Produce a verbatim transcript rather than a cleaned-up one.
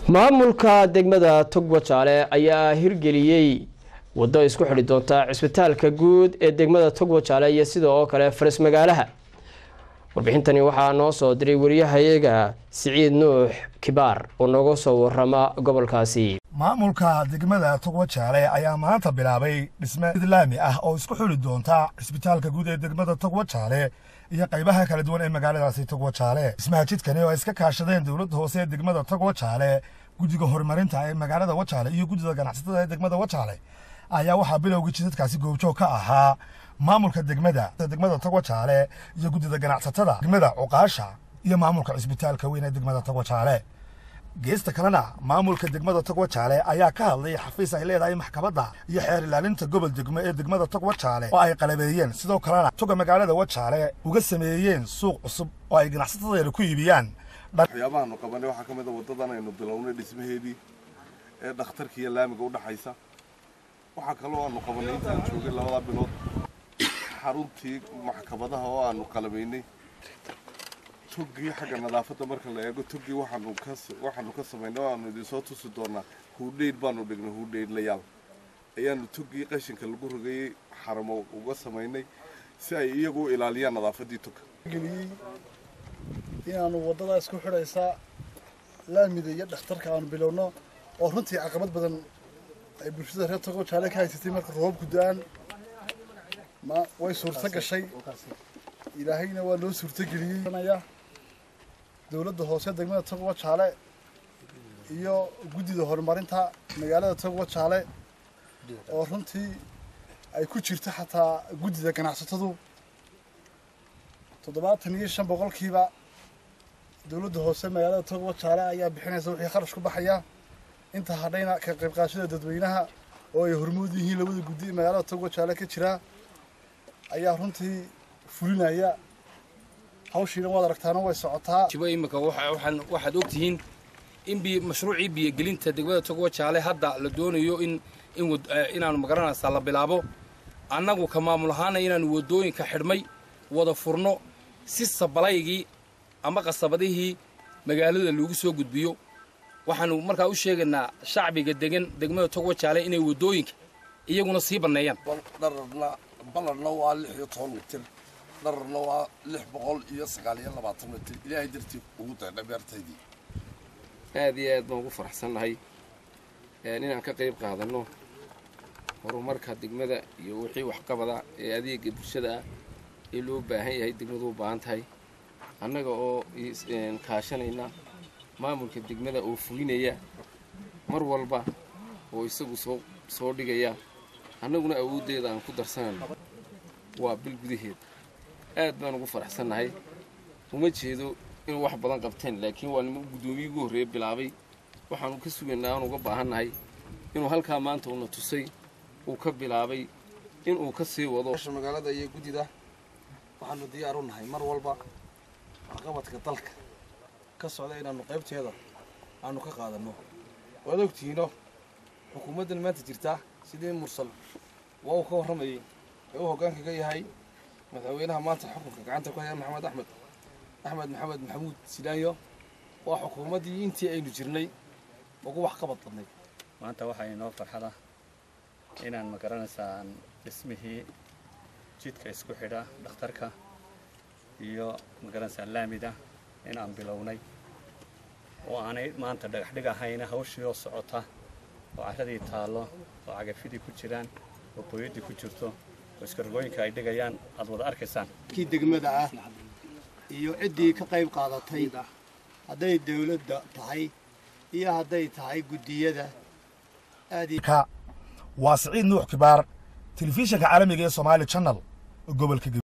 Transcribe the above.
maamulka degmada Togwajaale ayaa hirgeliyay wado isku xidhi doonta cisbitaalka guud ee degmada Togwajaale iyo sidoo kale faras magaalaha. warbixintani waxaa noo soo diray wariyahayaga Siciid Nuux Kibaar oo nooga soo warrama gobolkaasi. maamulka degmada Togwajaale ayaa maanta bilaabay dhisme islaami ah oo isku xidhi doonta cisbitaalka guud ee degmada Togwajaale iyo qaybaha kala duwan ee magaaladaasi Togwajaale. dhismaha jidkani oo iska kaashadeen dawladda hoose ee degmada Togwajaale, guddiga horumarinta ee magaalada Wajaale iyo guddiga ganacsatada ee degmada Wajaale ayaa waxaa bilowgii jidadkaasi goobjoog ka ahaa maamulka degmada degmada Togwajaale iyo guddiga ganacsatada degmada Cuqaasha iyo maamulka cisbitaalka weyn ee degmada Togwajaale. geesta kalena maamulka degmada Togwajaale ayaa ka hadlay xafiis ay leedahay maxkamadda iyo xeer ilaalinta gobol degmo ee degmada Togwajaale oo ay qalabeeyeen, sidoo kalena toga magaalada Wajaale uga sameeyeen suuq cusub oo ay ganacsatada ku iibiyaan. waxyaabaha qabanay waxa kamid ah wadadan aynu bilownay dhismaheedii ee dhakhtarka iyo laamiga u dhaxaysa. waxa kale oo aanu qabanay intaan joogay labada bilood xaruntii maxkamadaha oo aanu qalabeynay. tugii xagga nadaafadda marka la eego tugii waxaanu ka waxaanu ka sameynay oo aanu idin soo tusi doonaa hudheyd baanu dhignay hudheyd la yaal ayaanu tugii qashinka lagu rogayay xaramo uga sameynay si ay iyagu u ilaaliyaan nadaafadii tugka. inaanu wadada isku xidhaysa laamida iyo dhakhtarka aanu bilowno oo runtii caqabad badan ay bulshada reer Togwajaale ka haysatay marka roobku da'an ma way suurta gashay. ilaahayna waa loo suurta geliyay. dawladda hoose degmada Togwajaale iyo guddiga horumarinta magaalada Togwajaale oo runtii ay ku jirto xataa guddiga ganacsatadu toddobaatan iyo shan boqolkiiba dawladda hoose magaalada Togwajaale ayaa bixinaysa wixii kharash ku baxaya. inta hadhayna ka qayb qaadashada dadweynaha oo ay hormuud yihiin labada guddi ee magaalada Togwajaale ka jira ayaa runtii fulinaya. hawshiina wada aragtaana way socotaa. jibo imika waxaan waxaad ogtihiin in bi mashruuci biyo gelinta degmada Togwajaale hadda la doonayo in in inaanu magaranaysa la bilaabo. annagu ka maamul ahaan inaanu wadooyinka xidhmay wada furno si sabalaygi ama qasabadihii magaalada lagu soo gudbiyo. waxaanu markaa u sheegaynaa shacbiga degan degmada Togwajaale inay wadooyinka iyaguna sii baneeyaan. dharna baladna waa lix iyo toban mitir, dharna waa lix boqol iyo sagaal iyo labaatan mitir. ilaahay dartii ugu dayna beertaydii aad iyo aad baan ugu faraxsanahay inaan ka qayb qaadano horumarka degmada iyo wixii wax qabada ee adeega bulshada ee loo baahan yahay degmadu u baahan tahay. annaga oo kaashanayna maamulka degmada oo fulinaya mar walba oo isagu soo soo dhigaya annaguna awoodeeda aan ku darsanayno waa bil gudaheed. aad baan ugu faraxsanahay. uma jeedo in wax badan qabteen, laakiin waa nimo gudoomiye ugu horeeyay bilaabay. waxaan ka sugaynaa aan uga baahanahay inuu halka maanta uu tusay uu ka bilaabay in uu ka sii wado magaalada iyo guddida. waxaanu diyaar u nahay mar walba qabadka dalka ka socda inaanu qaybteeda aanu ka qaadano. waad ogtihiino xukuumaddan maanta jirta sidii mursal waa uu ka warramayay ee uu hoggaanka ka yahay madaxweynaha maanta xukunka gacanta ku haya Maxamed Axmed Axmed Maxamed Maxamuud Silaanyo. waa xukuumaddii intii aynu jirnay ugu wax qabad badnay. maanta waxaa inoo farxada inaan magaranaysaa dhismihii jidka isku xidha dhakhtarka iyo magaranaysaa laamida inaan bilownay oo aanay maanta dhagax dhig ahayn. hawshii oo socota oo caradii taalo oo cagafidii ku jiraan oo booyadii ku jirto oo iskargooyinka ay dhigayaan aad wada arkaysaan. kii degmada ah iyo ciddii ka qayb qaadatay hadday dawladda tahay iyo hadday tahay guddiyada aadika. waa Siciid Nuux Kibaar, telefishinka caalamiga ee Somali Channel gobolka